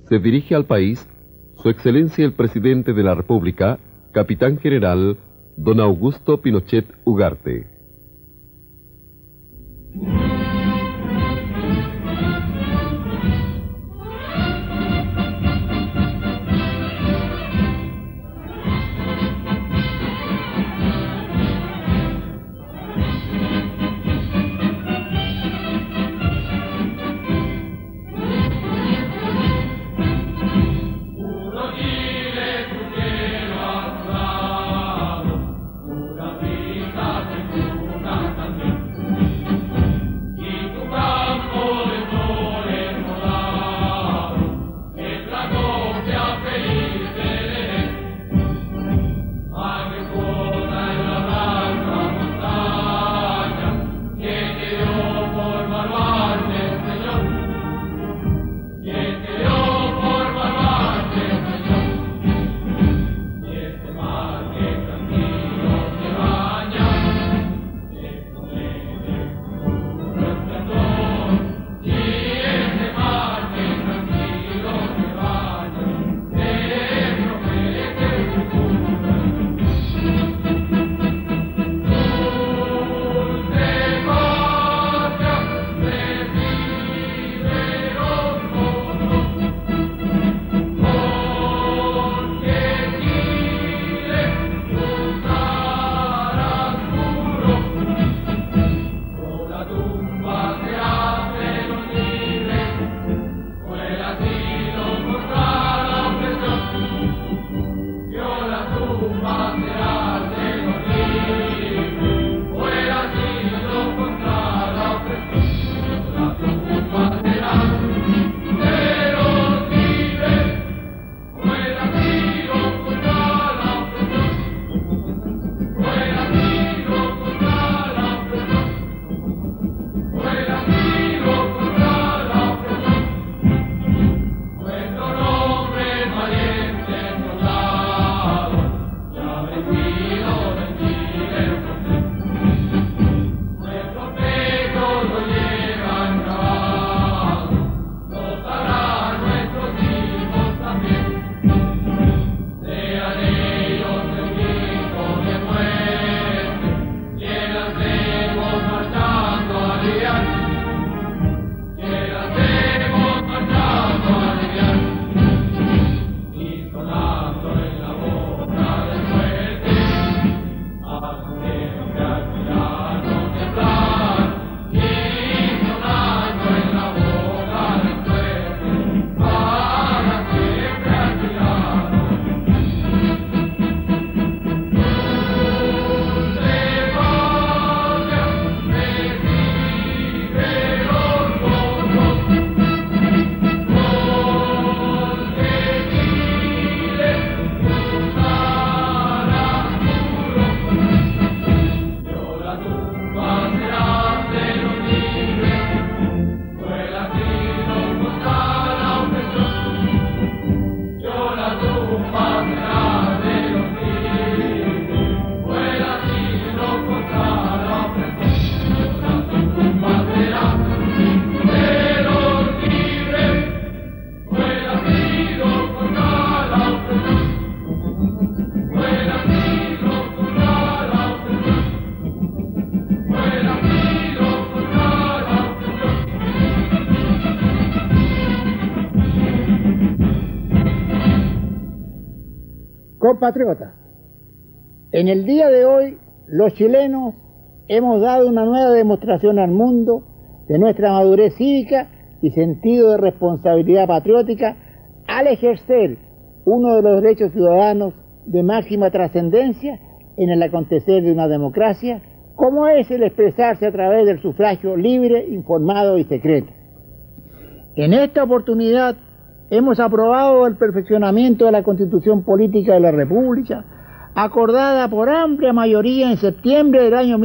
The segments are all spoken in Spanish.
se dirige al país Su Excelencia el Presidente de la República, Capitán General Don Augusto Pinochet Ugarte. Compatriotas, en el día de hoy los chilenos hemos dado una nueva demostración al mundo de nuestra madurez cívica y sentido de responsabilidad patriótica al ejercer uno de los derechos ciudadanos de máxima trascendencia en el acontecer de una democracia, como es el expresarse a través del sufragio libre, informado y secreto. En esta oportunidad hemos aprobado el perfeccionamiento de la Constitución Política de la República, acordada por amplia mayoría en septiembre del año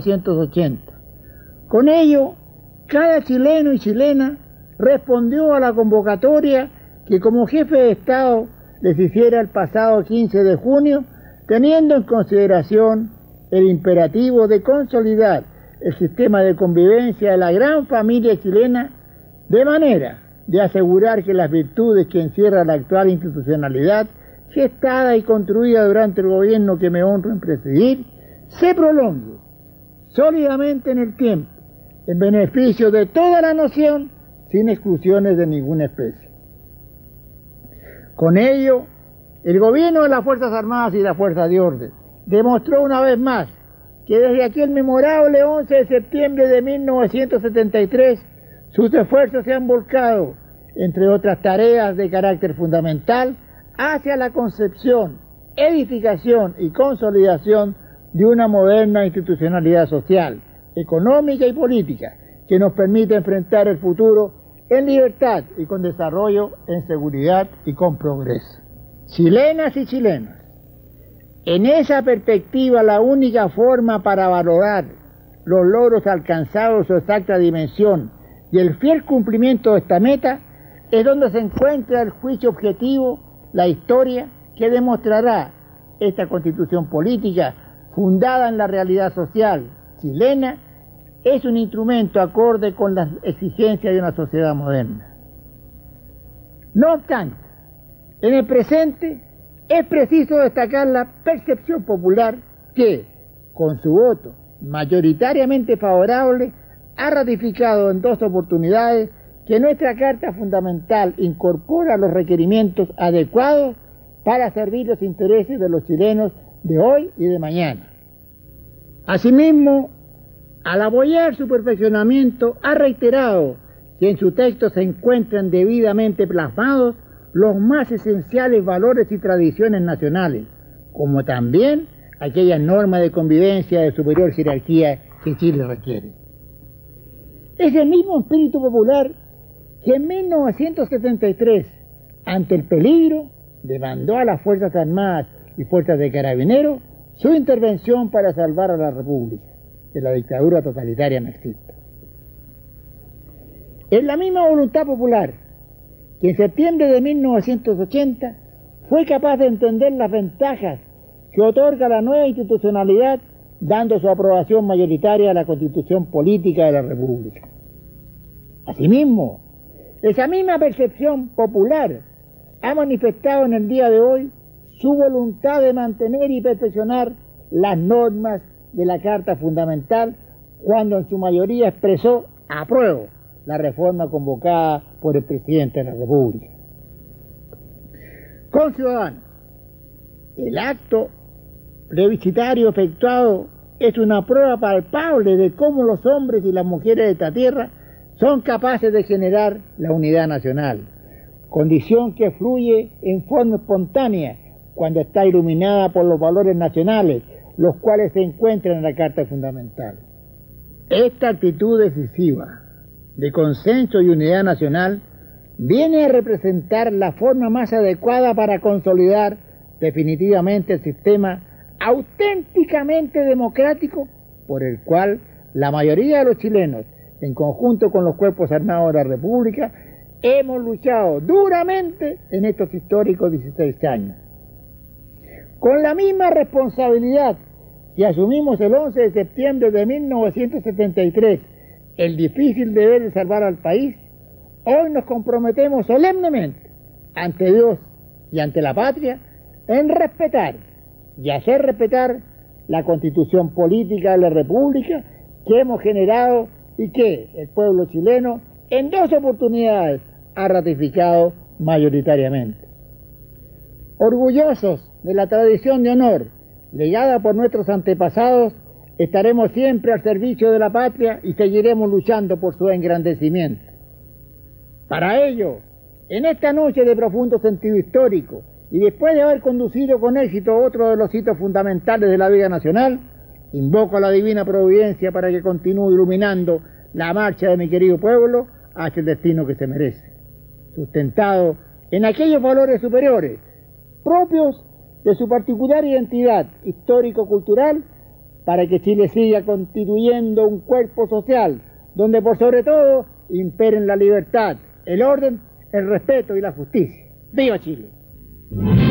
1980. Con ello, cada chileno y chilena respondió a la convocatoria que como jefe de Estado les hiciera el pasado 15 de junio, teniendo en consideración el imperativo de consolidar el sistema de convivencia de la gran familia chilena, de manera de asegurar que las virtudes que encierra la actual institucionalidad, gestada y construida durante el gobierno que me honro en presidir, se prolongue sólidamente en el tiempo, en beneficio de toda la nación, sin exclusiones de ninguna especie. Con ello, el gobierno de las Fuerzas Armadas y las Fuerzas de Orden demostró una vez más que desde aquel memorable 11 de septiembre de 1973, sus esfuerzos se han volcado, entre otras tareas de carácter fundamental, hacia la concepción, edificación y consolidación de una moderna institucionalidad social, económica y política, que nos permite enfrentar el futuro en libertad y con desarrollo, en seguridad y con progreso. Chilenas y chilenos, en esa perspectiva la única forma para valorar los logros alcanzados, su exacta dimensión y el fiel cumplimiento de esta meta es donde se encuentra el juicio objetivo, la historia que demostrará esta constitución política fundada en la realidad social chilena es un instrumento acorde con las exigencias de una sociedad moderna. No obstante, en el presente es preciso destacar la percepción popular que, con su voto mayoritariamente favorable, ha ratificado en 2 oportunidades que nuestra Carta Fundamental incorpora los requerimientos adecuados para servir los intereses de los chilenos de hoy y de mañana. Asimismo, al apoyar su perfeccionamiento, ha reiterado que en su texto se encuentran debidamente plasmados los más esenciales valores y tradiciones nacionales, como también aquellas normas de convivencia de superior jerarquía que Chile requiere. Es el mismo espíritu popular que en 1973, ante el peligro, demandó a las Fuerzas Armadas y Fuerzas de Carabineros su intervención para salvar a la República de la dictadura totalitaria marxista. Es la misma voluntad popular que en septiembre de 1980 fue capaz de entender las ventajas que otorga la nueva institucionalidad, dando su aprobación mayoritaria a la Constitución Política de la República. Asimismo, esa misma percepción popular ha manifestado en el día de hoy su voluntad de mantener y perfeccionar las normas de la Carta Fundamental, cuando en su mayoría expresó apruebo la reforma convocada por el presidente de la República. Conciudadanos, el acto plebiscitario efectuado es una prueba palpable de cómo los hombres y las mujeres de esta tierra son capaces de generar la unidad nacional, condición que fluye en forma espontánea cuando está iluminada por los valores nacionales, los cuales se encuentran en la Carta Fundamental. Esta actitud decisiva de consenso y unidad nacional viene a representar la forma más adecuada para consolidar definitivamente el sistema auténticamente democrático por el cual la mayoría de los chilenos, en conjunto con los cuerpos armados de la República, hemos luchado duramente en estos históricos 16 años. Con la misma responsabilidad que asumimos el 11 de septiembre de 1973, el difícil deber de salvar al país, hoy nos comprometemos solemnemente ante Dios y ante la patria en respetar y hacer respetar la Constitución Política de la República que hemos generado y que el pueblo chileno en 2 oportunidades ha ratificado mayoritariamente. Orgullosos de la tradición de honor legada por nuestros antepasados, estaremos siempre al servicio de la patria y seguiremos luchando por su engrandecimiento. Para ello, en esta noche de profundo sentido histórico y después de haber conducido con éxito otro de los hitos fundamentales de la vida nacional, invoco a la divina providencia para que continúe iluminando la marcha de mi querido pueblo hacia el destino que se merece, sustentado en aquellos valores superiores propios de su particular identidad histórico-cultural, para que Chile siga constituyendo un cuerpo social donde por sobre todo imperen la libertad, el orden, el respeto y la justicia. ¡Viva Chile!